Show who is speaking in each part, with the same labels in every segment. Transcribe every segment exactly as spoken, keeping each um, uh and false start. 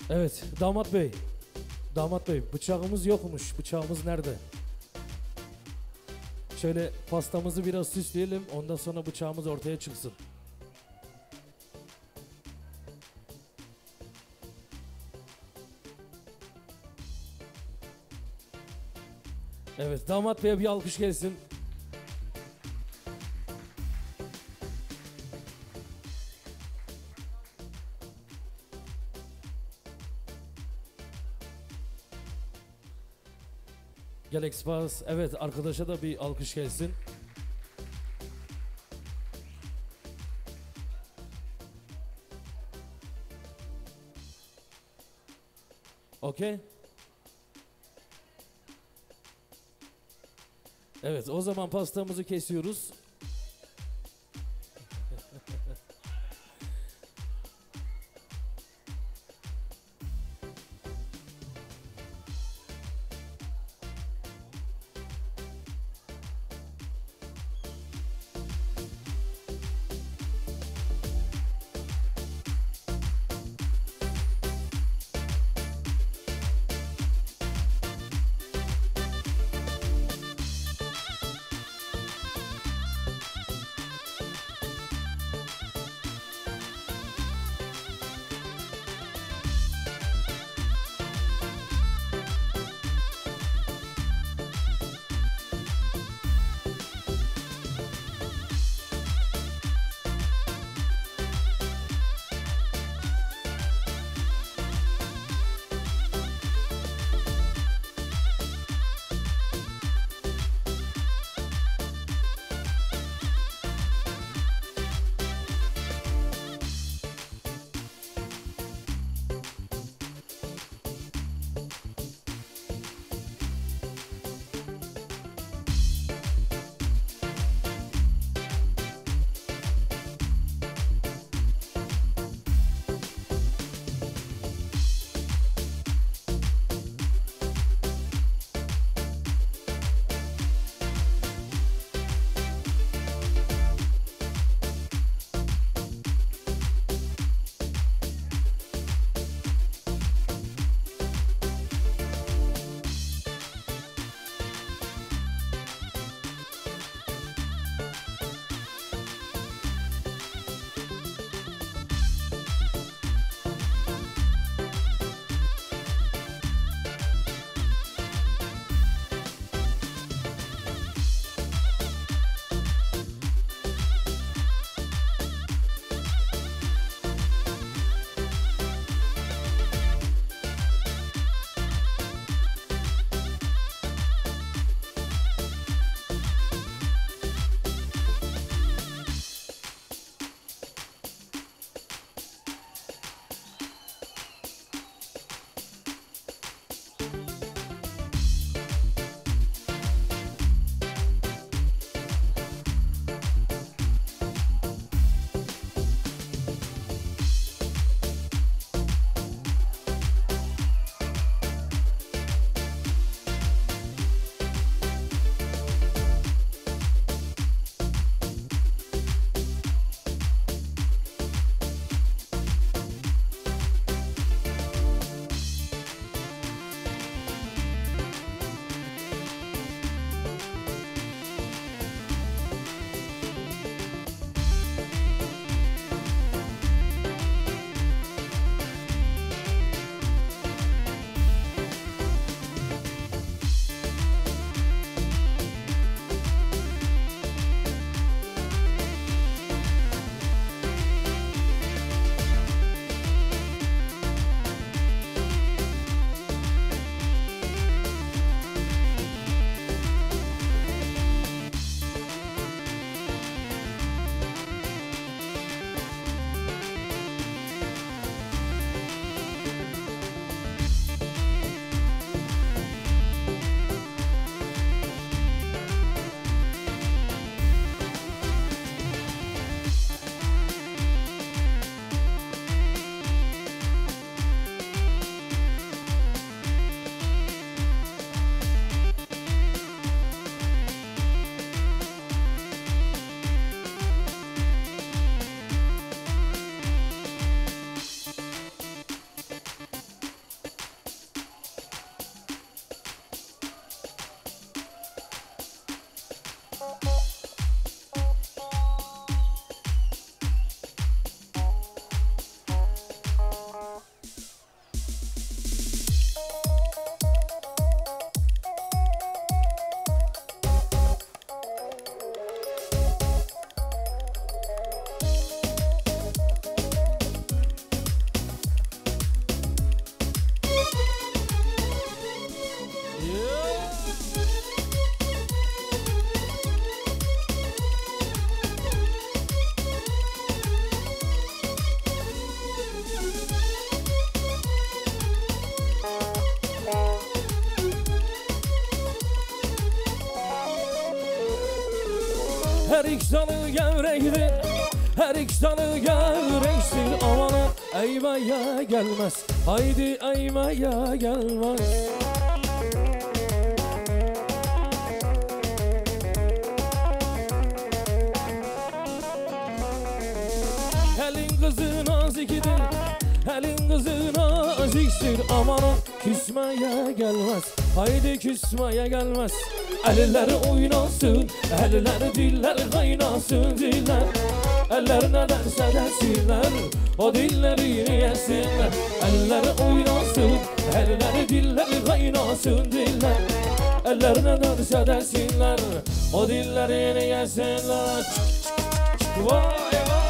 Speaker 1: Evet, damat bey. Damat bey, bıçağımız yokmuş. Bıçağımız nerede? Şöyle pastamızı biraz süsleyelim. Ondan sonra bıçağımız ortaya çıksın. Evet, damat beye bir alkış gelsin. Gel Expas. Evet, arkadaşa da bir alkış gelsin. Okey. Evet, o zaman pastamızı kesiyoruz. Her iki dalı gevrektir, her iki dalı gevrektir. Amanın eymaya gelmez, haydi eymaya gelmez. Elin kızı nazikdir, elin kızı naziktir. Amanın küsmeye gelmez, haydi küsmeye gelmez. Eller oynasın, eller diller kaynasın diller. Eller ne derse desinler, o dilleri yesinler. Eller oynasın, eller diller kaynasın diller. Eller ne derse desinler, o dilleri yesinler. Vay vay.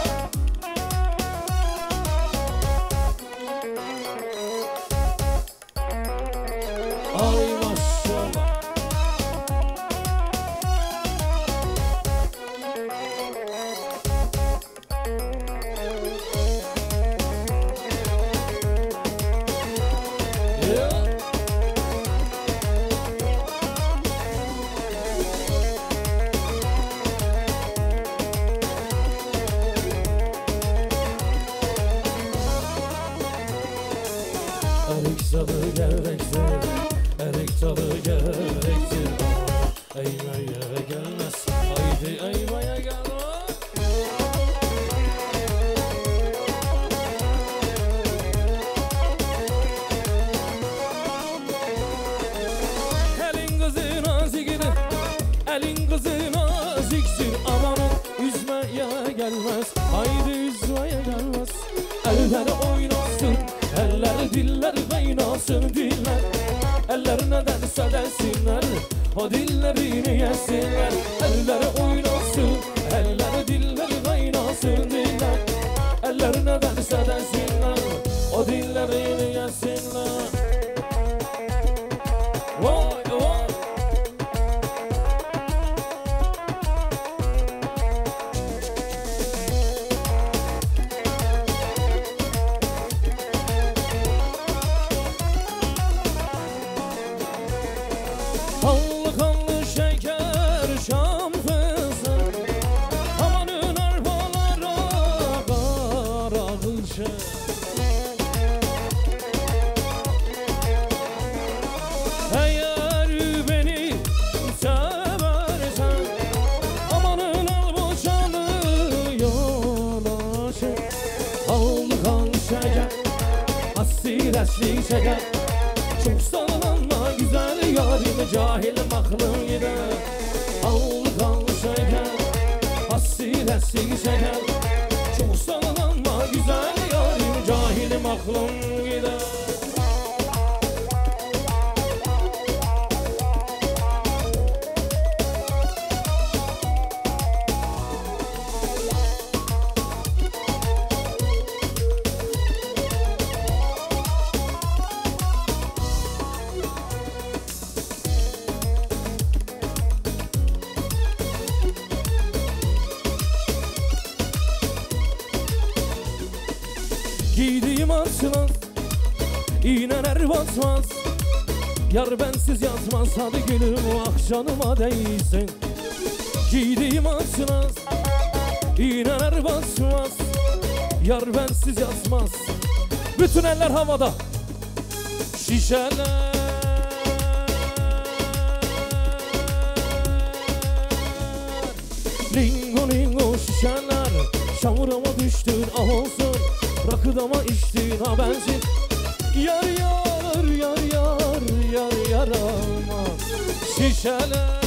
Speaker 1: Ay maşallah. Erik dalı gevrektir, erik dalı gevrektir. Eymaya gelmez, haydi eymaya gelmez. Elin kızı nazikdir, elin kızı naziktir. Amanın üzmeye gelmez, haydi üzmeye gelmez. Eller oynasın, eller diller kaynasın diller. Eller ne derse desinler, o dillerini yesinler. Eller oynasın, eller diller kaynasın diller. Eller ne derse desinler, o dillerini yesinler. Vay vay. Kanlı kanlı şeker şam fıstığı, amanın arpalara kara kılçık. Eğer beni seversen, amanın al bu canı yola çek. Kanlı kanlı şeker, hasretli şeker. Çok sallanma güzel yarim, cahilim aklım gider. Kanlı kanlı şeker, hasretli şeker. Çok sallanma güzel yarim, cahilim aklım gider. Giydiğim atmaz, iğneler batmaz. Yar bensiz yatmaz, hadi gülüm ah canıma değsin. Giydiğim atmaz, iğneler batmaz. Yar bensiz yatmaz. Bütün eller havada. Şişeler lingo lingo şişeler. Şamurama düştün ah olsun, rakıdama içtin ha bensin. Yar yar yar yar yar yar ama şişeler.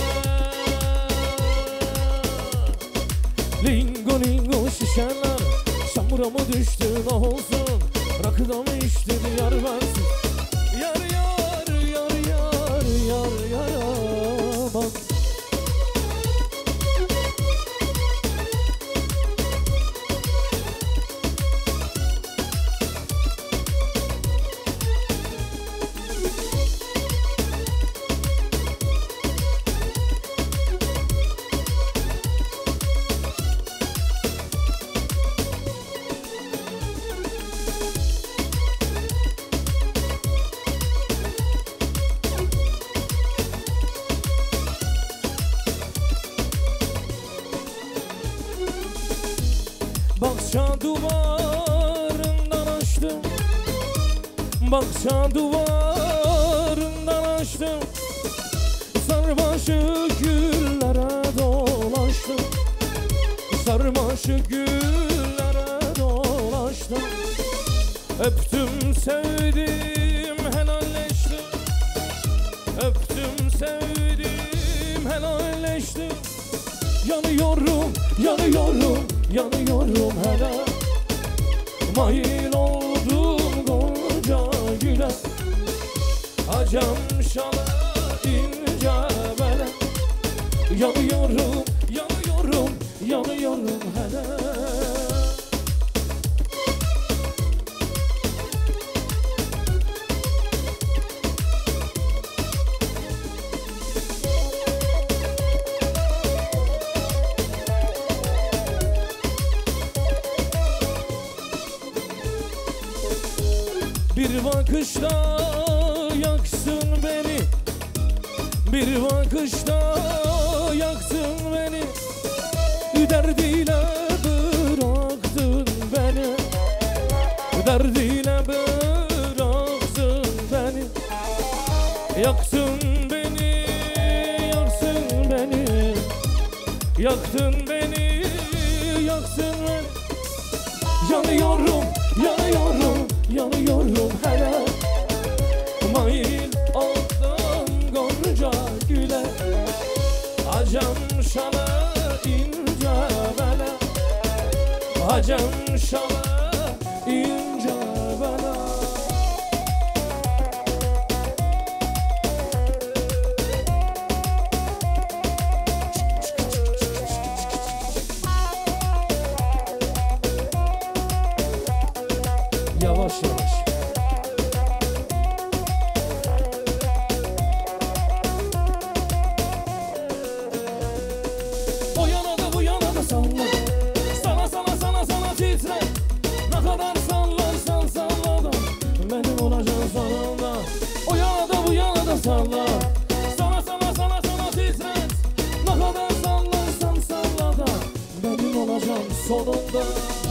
Speaker 1: Lingo lingo şişeler. Şamurama düştün ah olsun, rakıdama içtin yar bensin. Yar yar yar yar yar yar ama. Bahçe duvarından açtım, bahçe duvarından açtım, sarmaşık güllere dolaştım, sarmaşık güllere dolaştım. Öptüm sevdim helalleştim, öptüm sevdim helalleştim. Yanıyorum, yanıyorum, yanıyorum hele. Mail oldum gonca güle, acem şala ince bele. Yanıyorum, yanıyorum, yanıyorum hele. Bir bakışta yaksın beni, bir bakışta yaksın beni. Derdiyle bıraktın beni, derdiyle bıraktın beni. Yaktın beni, yaksın beni, yaktın beni, yaksın beni. Yanıyorum, yanıyorum, yanıyorum hele. Mail oldum gonca güle, acem şala ince bele, acem şala ince bele. Yavaş yavaş. O yana da bu yana da salla, sana sana sana sana titre. Ne kadar sallarsan salla da benim olacaksın sonunda. O yana da bu yana da salla, sana sana sana sana titret. Ne kadar sallarsan salla da benim olacaksın sonunda.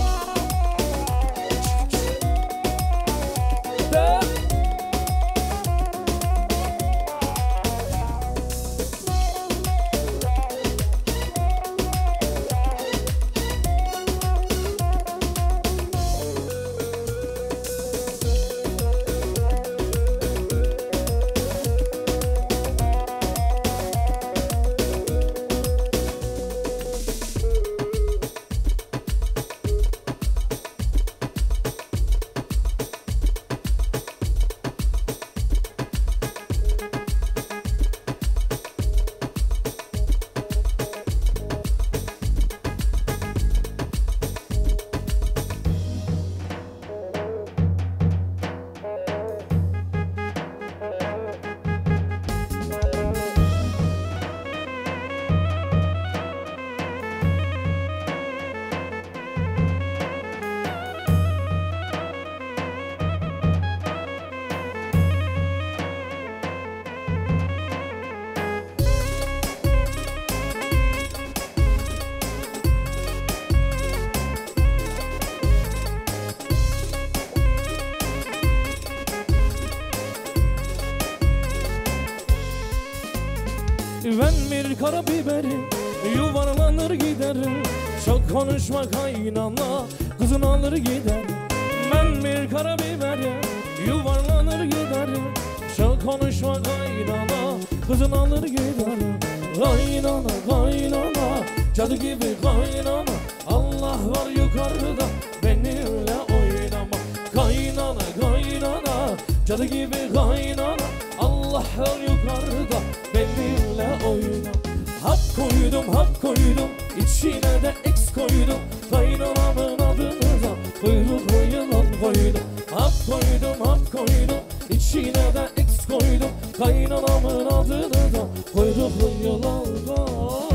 Speaker 1: Ben bir karabiberim, yuvarlanır giderim. Çok konuşma kaynana, kızın alır giderim. Ben bir karabiberim, yuvarlanır giderim. Çok konuşma kaynana, kızın alır giderim. Kaynana kaynana, cadı gibi kaynana. Allah var yukarıda, benimle oynama. Kaynana kaynana, cadı gibi kaynana. Allah var yukarıda, benimle oyna. Hap koydum, hap koydum, içine de eks koydum. Kaynanamın adını da kuyruk yılan koydum. Hap koydum, hap koydum, içine de eks koydum. Kaynanamın adını da kuyruk yılan koydum.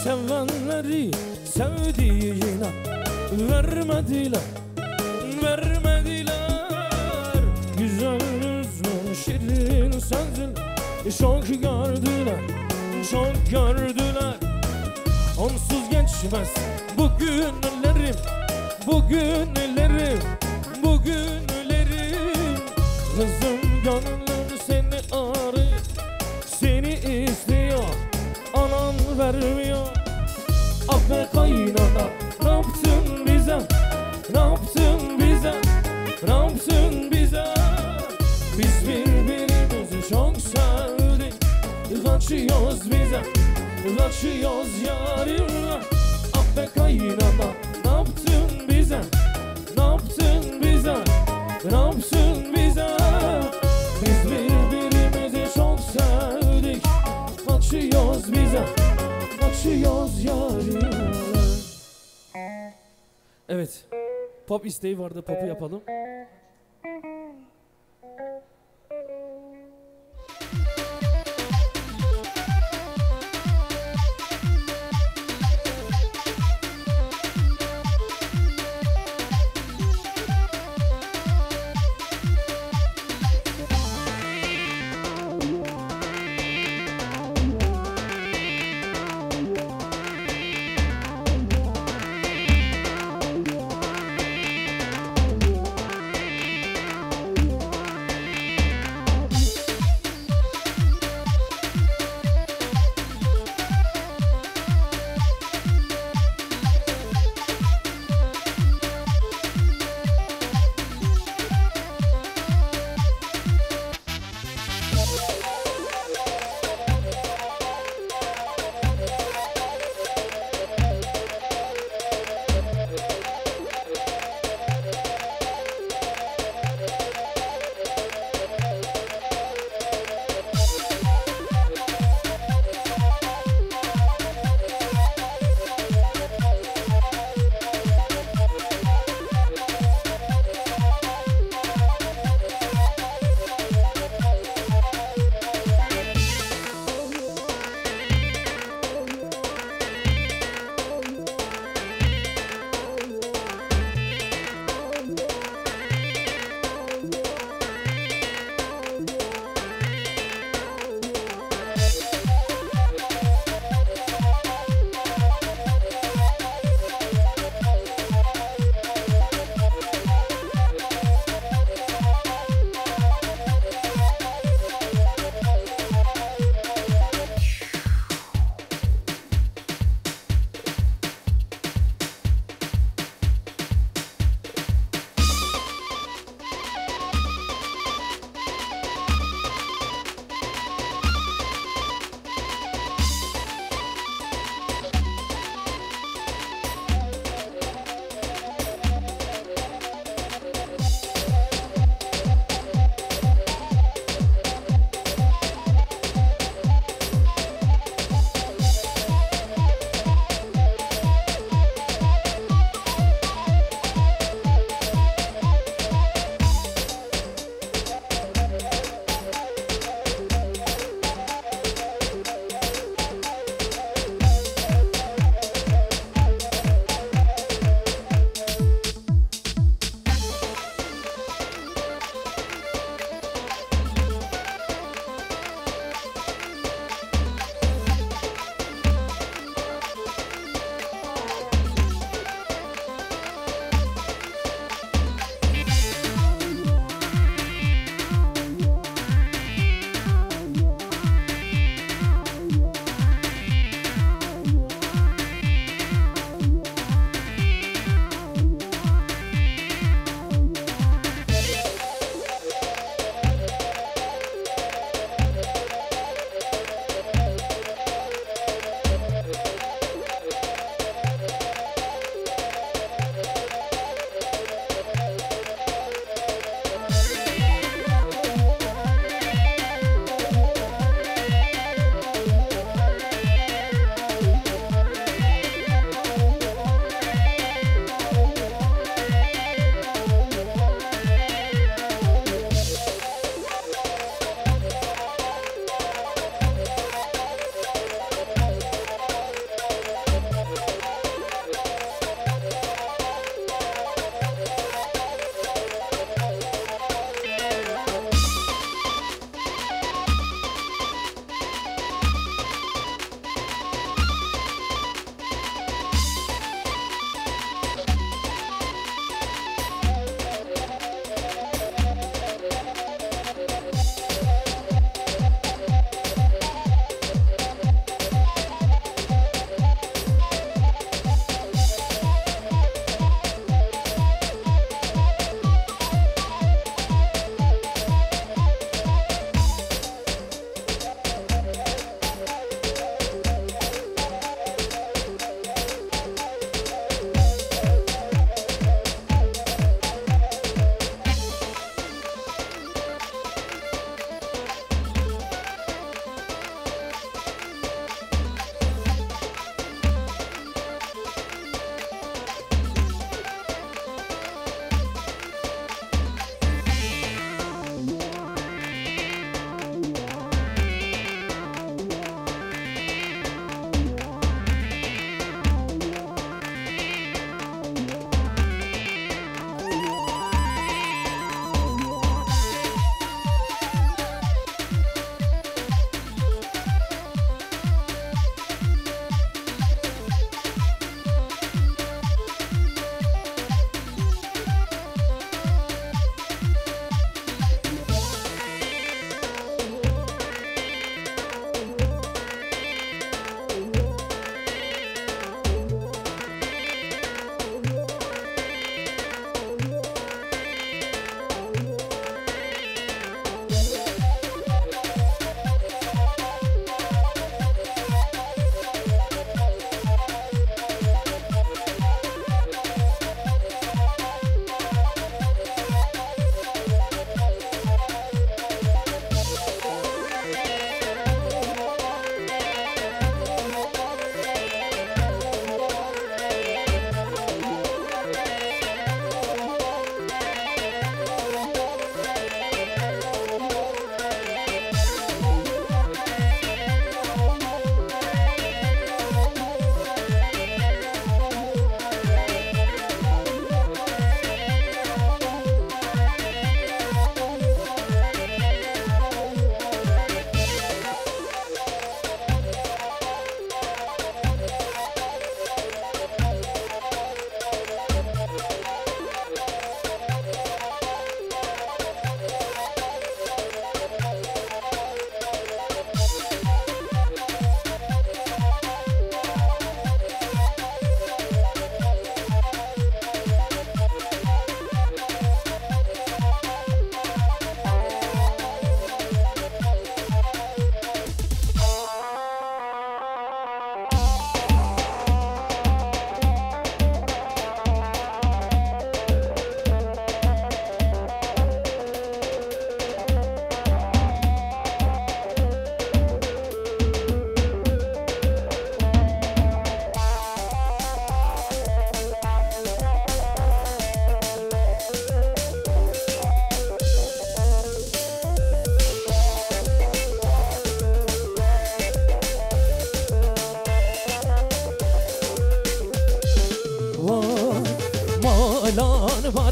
Speaker 1: Sevenleri sevdiğine vermediler, vermediler. Güzel yüzlü şirin sözlü çok gördüler, çok gördüler. Onsuz geçmez bu günlerim, bu günlerim, bu günlerim. Kızım gönlüm seni arıyor, seni istiyor, anan vermiyor. Ah be kaynana, ne yaptın bize, ne yaptın bize, ne yaptın bize? Biz birbirimizi çok sevdik, kaçıyoruz bize, kaçıyoruz yarimle. Ah be kaynana, ne yaptın bize, ne yaptın bize, ne yaptın bize? Biz birbirimizi çok sevdik, kaçıyoruz bize, kaçıyoruz yarimle. Evet, pop isteği vardı, popu yapalım.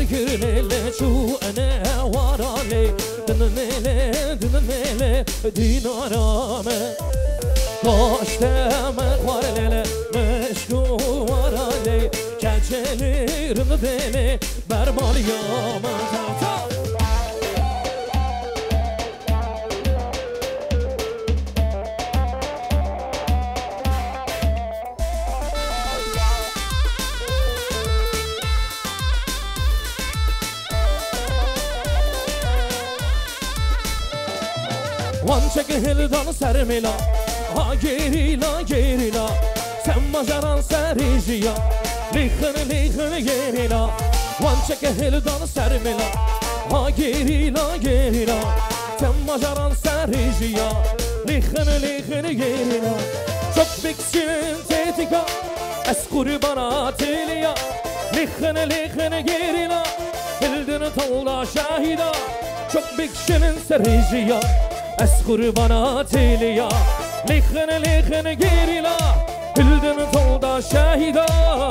Speaker 1: گرنله چو انه وارانه دننله دننله دینارامه کاشتم خوارلله مشکو وارانه کچلیرم دله برمالیامه وان çek hildan sermila ha gerila gerila sen majaran serijiya lihn lihn gerila وان çek hildan sermila ha gerila gerila sen majaran serijiya lihn lihn gerila çok beksin tetika es kurbana teliya lihn lihn gerila hildin tavla şahida çok beksin serijiya از قربانات لیا لیخن لیخن گیریلا هلدن تولدا شهیدا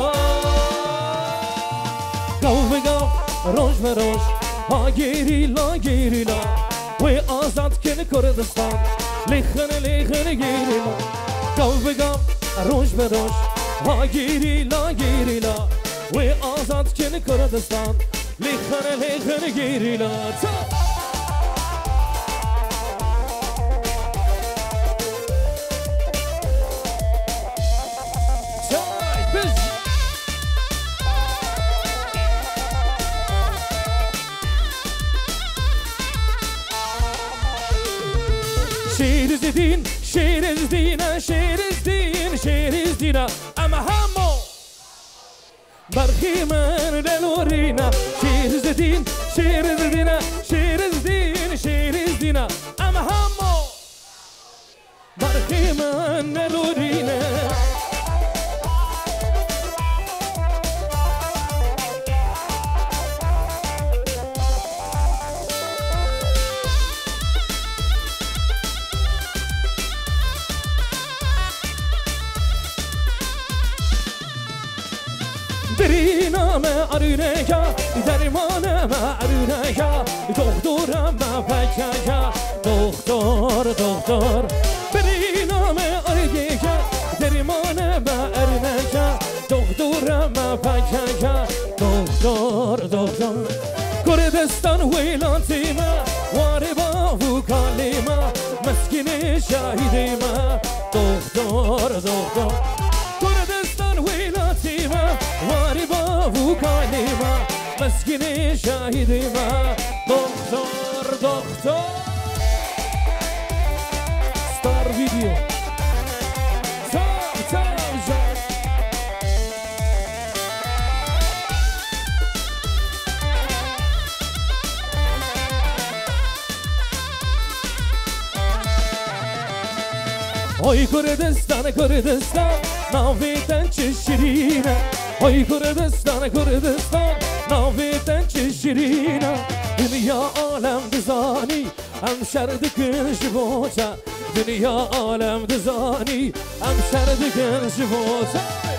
Speaker 1: گاو به گاو روش به روش ها گیریلا گیریلا و آزاد کن کردستان لیخن لیخن گیریلا گاو به گاو روش به روش ها گیریلا گیریلا و آزاد کن کردستان لیخن لیخن گیریلا Şehrizdin, şehrizdine, şehrizdin, şehrizdine ama hamo barhimen delorina şehrizdin, şehrizdine, şehrizdin, şehrizdine ama hamo barhimen delorina درینامه آرونکا درمانمه آرونکا دکترمه پککا دکتر دکتر درینامه آرونکا درمانمه آرونکا دکترمه پککا دکتر دکتر کردستان ویلانتیمه واره با وکالیمه مسکین شاهیدیمه دکتر دکتر کردستان ویلانتیمه واری با وکالیمه مسکین شاهیدیمه دکتر دکتر ستار ویدیو تام تام جان Oy Kurdistan Kurdistan naviden çeşirine Oy Kurdistan Kurdistan naviden çeşirine Dünya alem dizani em şerdikin şivoca Dünya alem dizani em şerdikin şivoca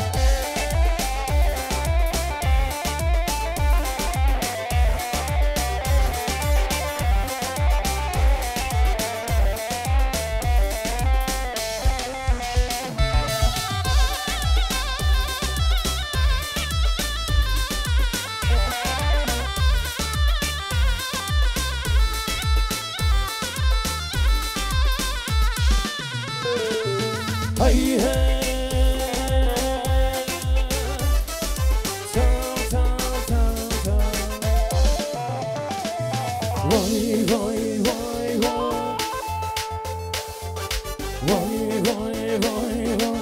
Speaker 1: Hey hey tam tam tam tam Vay vay vay vay Vay vay vay vay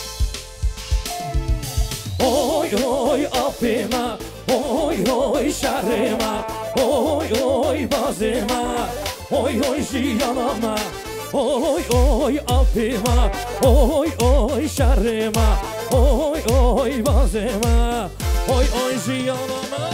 Speaker 1: Oy oy apima Oy oy şarima Oy oy bazima Oy oy jiyanama Oy oy apima Oy oy şarima Oy oy bazima Oy oy jiyanama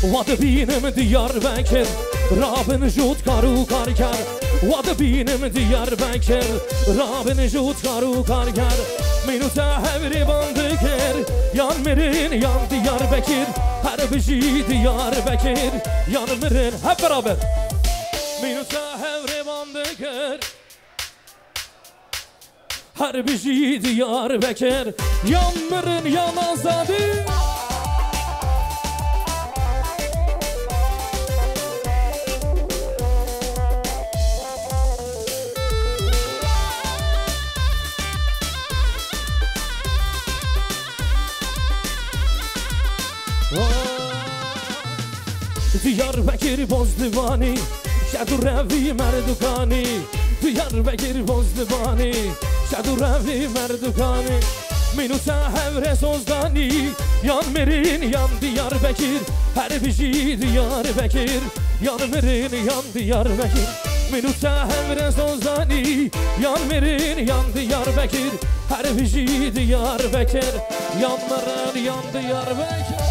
Speaker 1: Vadı benim Diyarbakır Rabin jut karu karkar Vadı benim Diyarbakır Rabin jut karu karkar Minuta hevri bandıkır Yan mirin yan Diyarbakır Her biji Diyarbakır Yan mirin hep beraber Minuta hevri bandıkır Her biji Diyarbakır Yan mirin yan azadı Diyarbakır bozdivani Şadu revi merdukani Diyarbakır bozdivani Şadu revi merdukani Minuta hevre sozdani Yan mirin yan Diyarbakır Her biji Diyarbakır Yan mirin yan Diyarbakır Minuta hevre sozdani Yan mirin yan Diyarbakır Her biji Diyarbakır Yan mirin yan Diyarbakır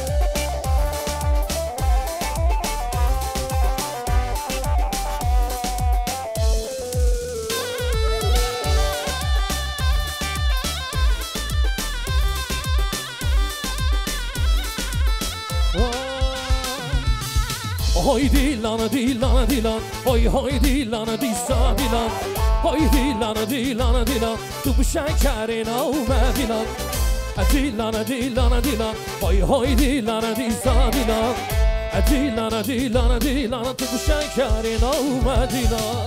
Speaker 1: Hoy dilan dilan dilan Hoy hoy dilan disa dilan Hoy dilan dilan dilan Tu bu şekerin avme dilan Dilan dilan dilan Hoy hoy dilan disa dilan Dilan dilan dilan Tu bu şekerin avme dilan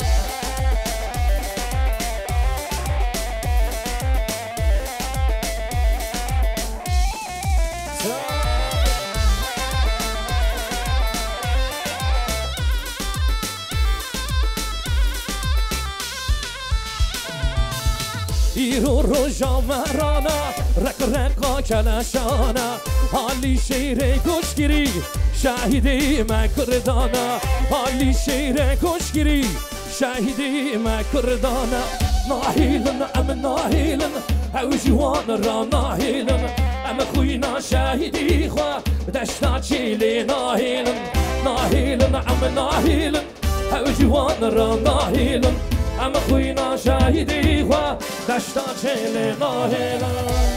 Speaker 1: ایرو رو جامرانا رک رکا کلشانا حالی شیر کشگیری شهیدی مکردانا حالی شیر کشگیری شهیدی مکردانا ناهیلن ام ناهیلن او جوان را ناهیلن ام خوینا شهیدی خوا دشتا چیلی ناهیلن ناهیلن ام ناهیلن او جوان را ناهیلن اما خوینا شاهدی خوا دشتا چهل ناهلا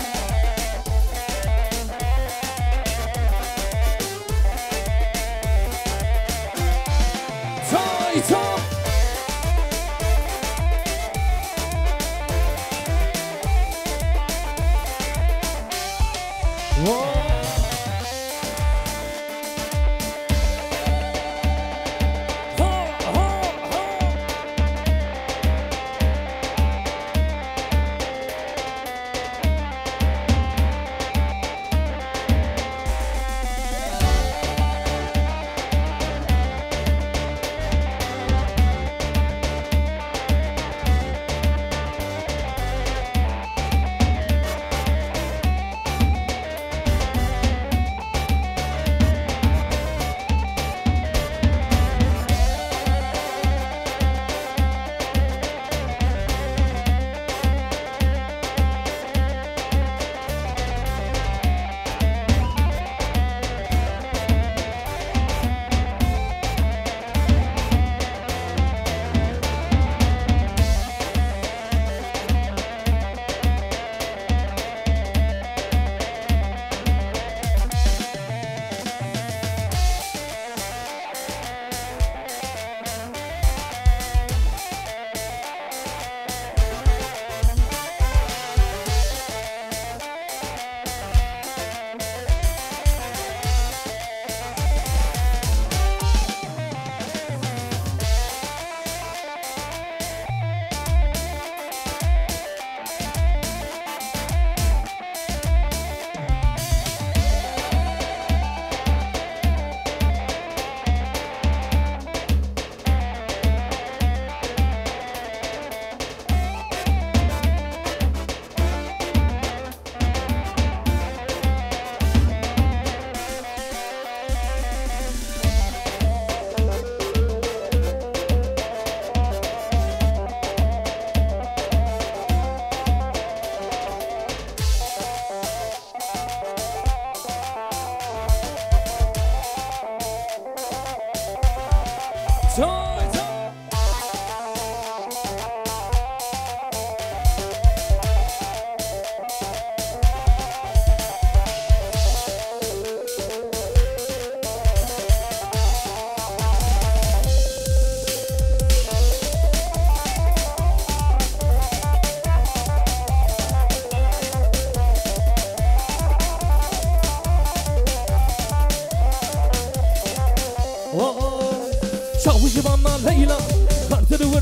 Speaker 1: تای تا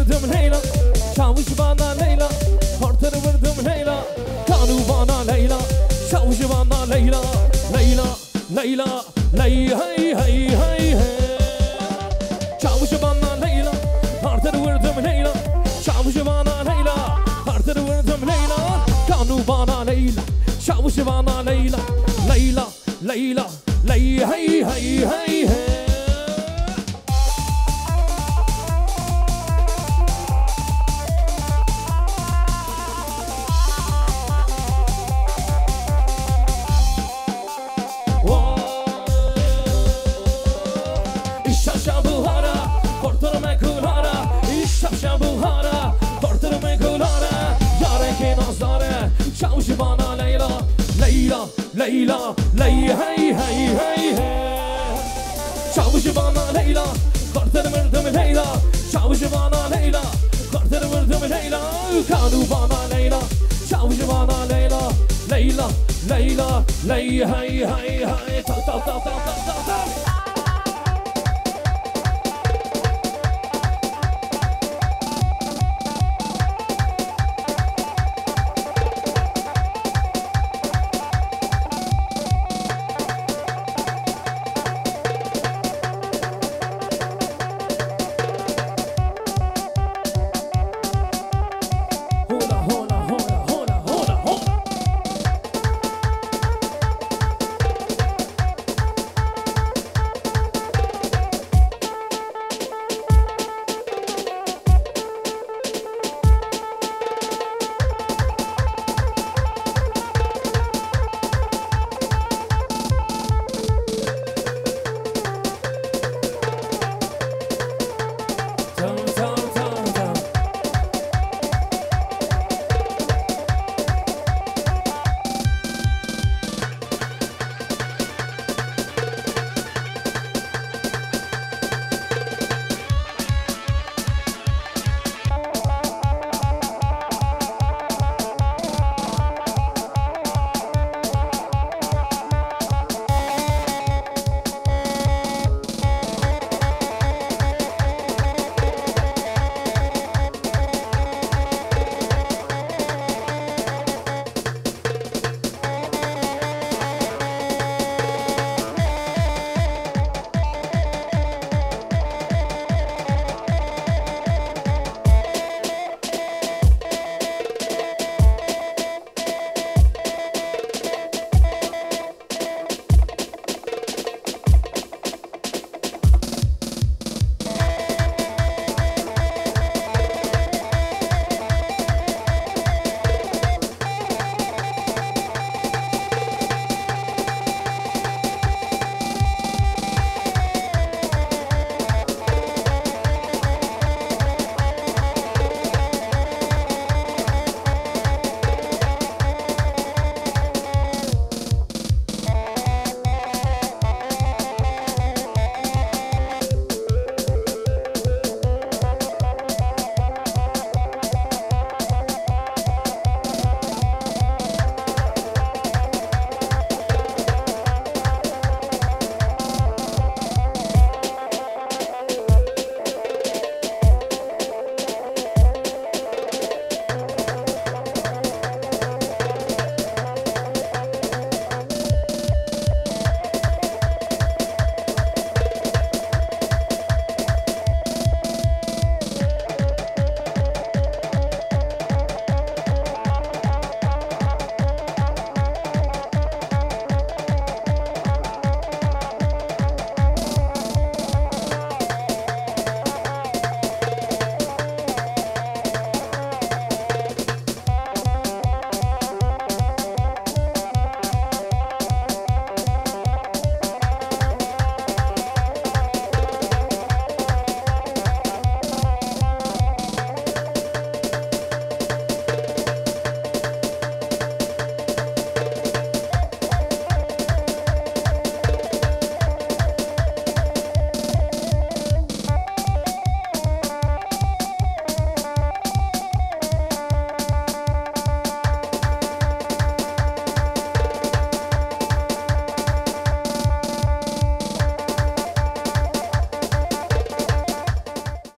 Speaker 1: vurdum Leyla. Çavuş bana Leyla. Kartları vurdum Leyla. Kanu bana Leyla. Çavuş bana Leyla. Leyla, Leyla, ley hey hey hey hey. Çavuş bana Leyla. Kartları vurdum Leyla. Çavuş bana Leyla. Kartları vurdum Leyla. Kanu bana Leyla. Çavuş bana Leyla. Leyla, Leyla, ley hey hey hey hey. Çavuş bana Leyla, Leyla, Leyla, ley hey hey hey hey. Çavuş bana Leyla, kartları vurdum Leyla. Çavuş bana Leyla, kartları vurdum Leyla. Kanu bana Leyla, çavuş bana Leyla. Leyla, Leyla, ley hey hey hey. Tak tak tak tak tak tak.